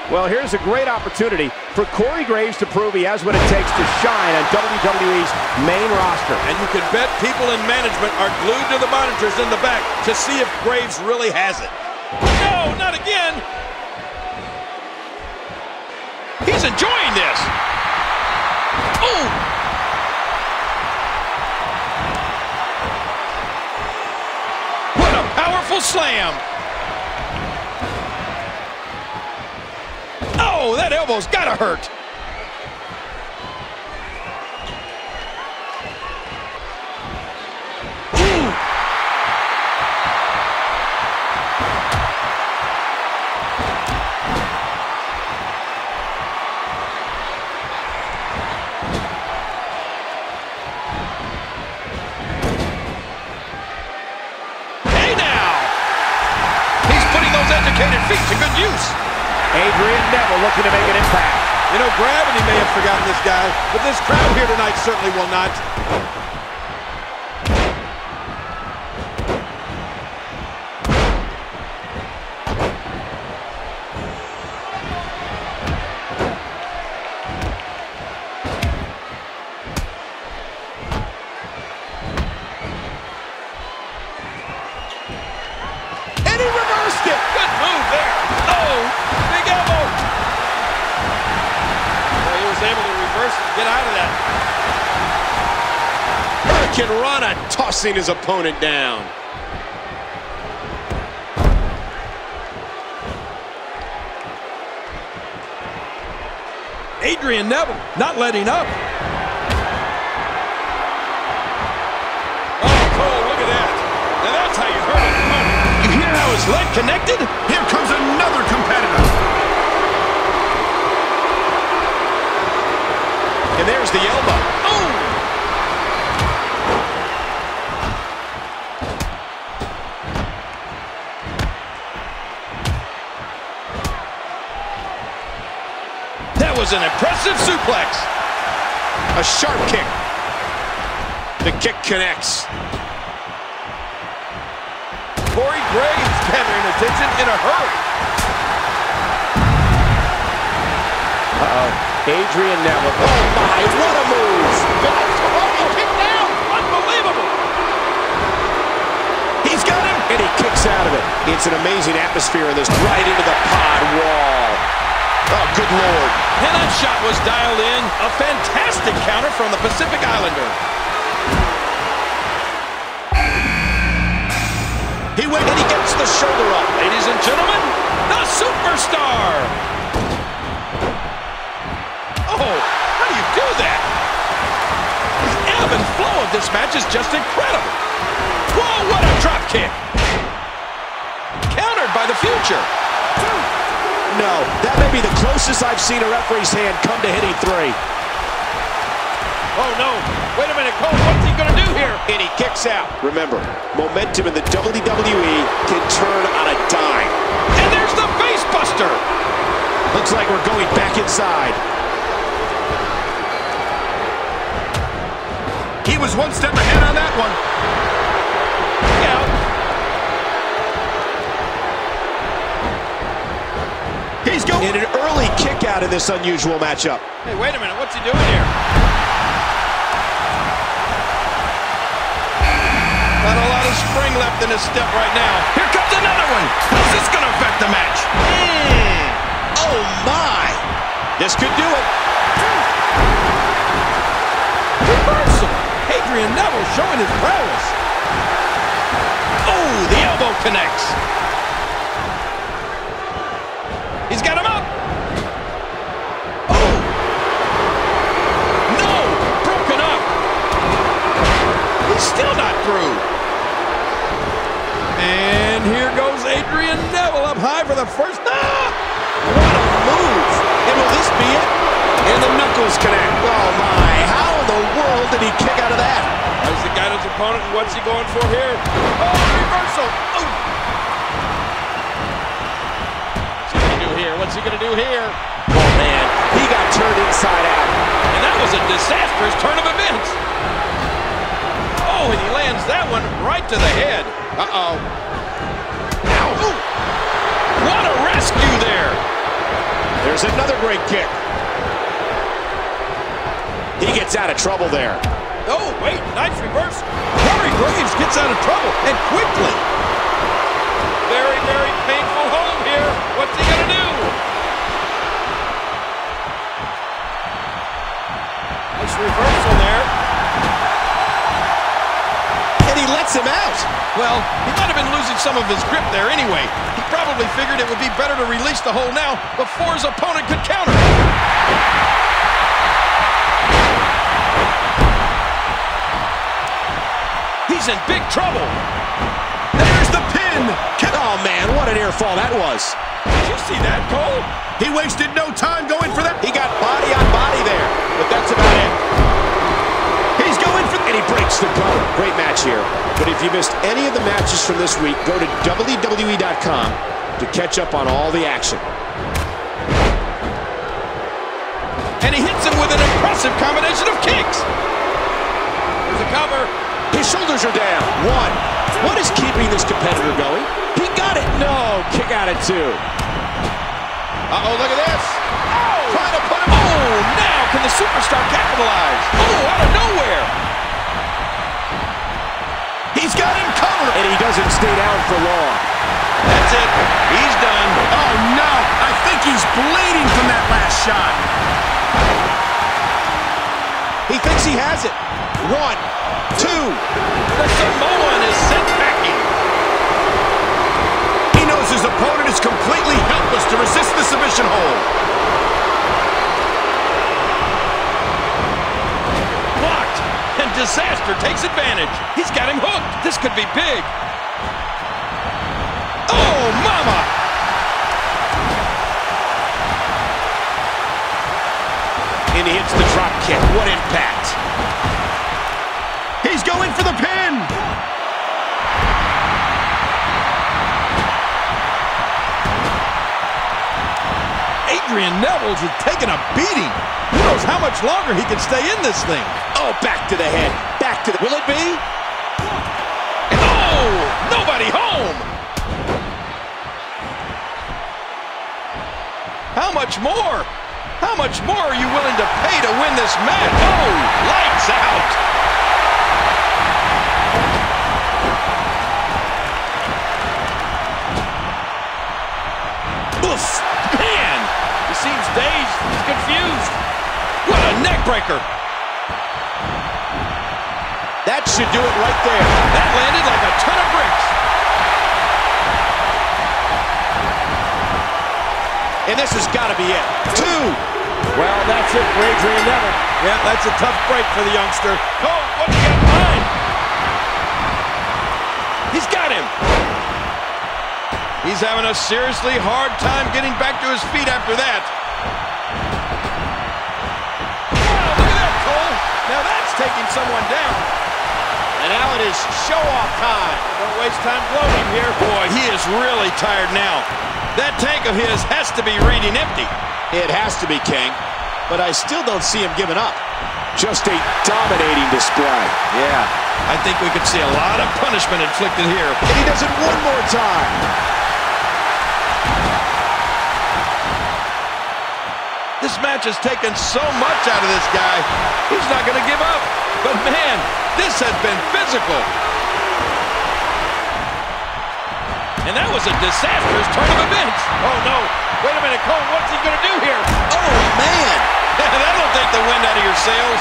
Well, here's a great opportunity for Corey Graves to prove he has what it takes to shine on WWE's main roster. And you can bet people in management are glued to the monitors in the back to see if Graves really has it. No, not again. He's enjoying this. Oh! What a powerful slam. Oh, that elbow's gotta hurt. Hey now! He's putting those educated feet to good use. Adrian Neville looking to make an impact. You know, gravity may have forgotten this guy, but this crowd here tonight certainly will not. And he reversed it. Good move there. Oh, big elbow. Well, he was able to reverse it and get out of that. Hurricane Rana tossing his opponent down. Adrian Neville not letting up. Oh, Cole, look at that. Now that's how you hurt an opponent. You hear how his leg connected? Here comes another competitor. And there's the elbow. Oh! That was an impressive suplex. A sharp kick. The kick connects. Corey Graves gathering attention in a hurry. Uh-oh. Adrian Neville. Oh, my, what a move. Oh, kick down. Unbelievable. He's got him. And he kicks out of it. It's an amazing atmosphere in this. Right into the pod wall. Oh, good Lord. And that shot was dialed in. A fantastic counter from the Pacific Islander. He went and he gets the shoulder up. Ladies and gentlemen, the superstar. Oh, how do you do that? The ebb and flow of this match is just incredible. Whoa, what a drop kick. Countered by the future. No, that may be the closest I've seen a referee's hand come to hitting three. Oh, no. Wait a minute, Cole. What's he going to do here? And he kicks out. Remember, momentum in the WWE can turn on a dime. And there's the face buster. Looks like we're going back inside. He was one step ahead on that one. Yeah. He's going. In an early kick out in this unusual matchup. Hey, wait a minute. What's he doing here? Not a lot of spring left in his step right now. Here comes another one. How's this going to affect the match? Oh, my. This could do it. Reversal. Adrian Neville showing his prowess. Oh, the elbow connects. He's got him up. Oh. No. Broken up. He's still not through. And here goes Adrian Neville up high for the first. Ah! What a move. And will this be it? And the knuckles connect. Oh, my. How in the world did he kick out of that? He's the guy his opponent, and what's he going for here? Oh, reversal. Oh. What's he going to do here? Oh, man. He got turned inside out. And that was a disastrous turn of events. Oh, and he lands that one right to the head. Uh-oh. Ow. Ooh. What a rescue there. There's another great kick. He gets out of trouble there. Oh, wait, nice reverse. Corey Graves gets out of trouble, and quickly. Very, very painful hold here. What's he gonna do? Nice reversal there. And he lets him out. Well, he might have been losing some of his grip there anyway. He probably figured it would be better to release the hold now before his opponent could counter. He's in big trouble. There's the pin. Oh, man, what an air fall that was. Did you see that, Cole? He wasted no time going for that. He got body on body there, but that's about it. He's going for... And he breaks the cover. Great match here. But if you missed any of the matches from this week, go to WWE.com to catch up on all the action. And he hits him with an impressive combination of kicks. There's a cover. His shoulders are down. One. What is keeping this competitor going? He got it. No. Kick out at two. Uh-oh, look at this. Oh! Trying to put him... Oh, now can the superstar capitalize? Oh, out of nowhere. He's got him covered. And he doesn't stay down for long. That's it. He's done. Oh, no. I think he's bleeding from that last shot. He thinks he has it. One, two. The Samoan is sent packing. He knows his opponent is completely helpless to resist the submission hold. Blocked. And Disaster takes advantage. He's got him hooked. This could be big. Oh, mama! And he hits the drop kick. What impact. He's going for the pin. Adrian Neville's is taking a beating. Who knows how much longer he can stay in this thing? Oh, back to the head. Back to the... Will it be? And oh, nobody home. How much more? How much more are you willing to pay to win this match? Oh, lights out. Oof, man. He seems dazed. He's confused. What a neck breaker. That should do it right there. That landed like a ton of bricks. And this has got to be it. Two. Well, that's it for Adrian Neville. Yeah, that's a tough break for the youngster. Oh, what's he got in mind? He's got him. He's having a seriously hard time getting back to his feet after that. Wow, look at that, Cole. Now that's taking someone down. And now it is show-off time. Don't waste time gloating here. Boy, he is really tired now. That tank of his has to be reading empty. It has to be, King. But I still don't see him giving up. Just a dominating display. Yeah, I think we could see a lot of punishment inflicted here. And he does it one more time. This match has taken so much out of this guy. He's not going to give up. But man, this has been physical. And that was a disastrous turn of events. Oh no, wait a minute, Cole, what's he going to do here? Oh man, that'll take the wind out of your sails.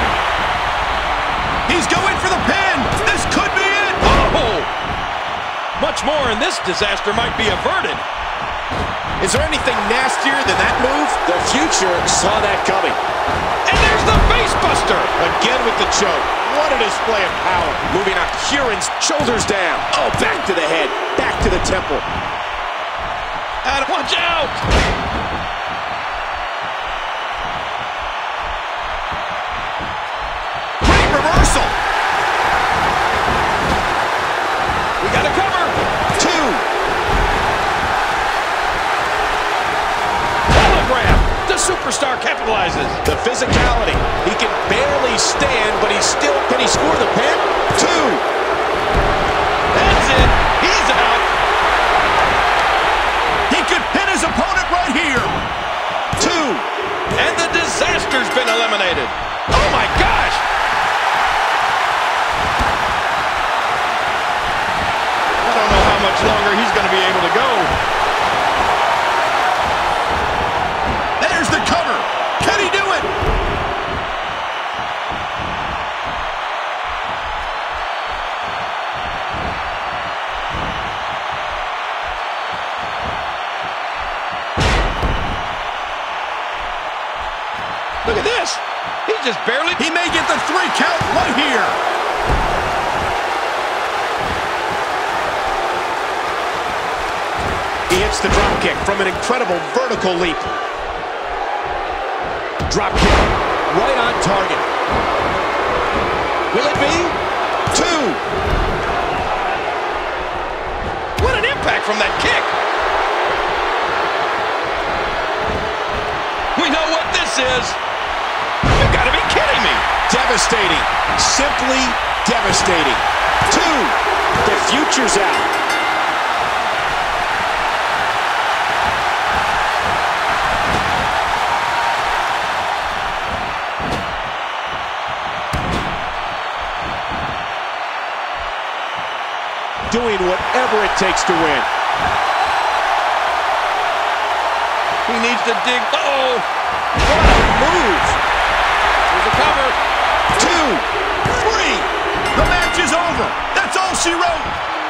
He's going for the pin. This could be it. Oh, much more in this disaster might be averted. Is there anything nastier than that move? The future saw that coming. And there's the face buster. Again with the choke. What a display of power. Moving on, Huron's shoulders down. Oh, back to the head. Back to the temple. And watch out. Great reversal. We got a cover. Two. The superstar capitalizes. The physicality. He can barely stand, but he's still... Can he score the pin? Two. That's it. He's out. He could pin his opponent right here. competitor's been eliminated. Oh, my gosh! I don't know how much longer he's going to be able to go. There's the cover. Can he do it? Look at this. He just barely... He may get the 3 count right here. He hits the drop kick from an incredible vertical leap. Drop kick, right on target. Will it be? 2. What an impact from that kick. We know what this is. You gotta be kidding me. Devastating. Simply devastating. 2. The future's out. Doing whatever it takes to win. He needs to dig. Uh-oh. What a move. There's a cover. 2, 3. The match is over. That's all she wrote.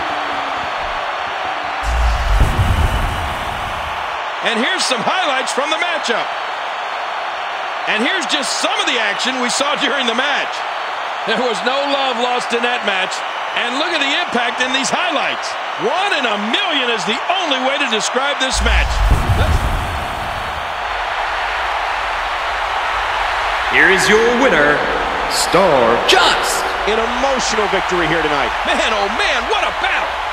And here's some highlights from the matchup. And here's just some of the action we saw during the match. There was no love lost in that match. And look at the impact in these highlights. 1 in a million is the only way to describe this match. Here is your winner, Star Just. An emotional victory here tonight. Man, oh man, what a battle.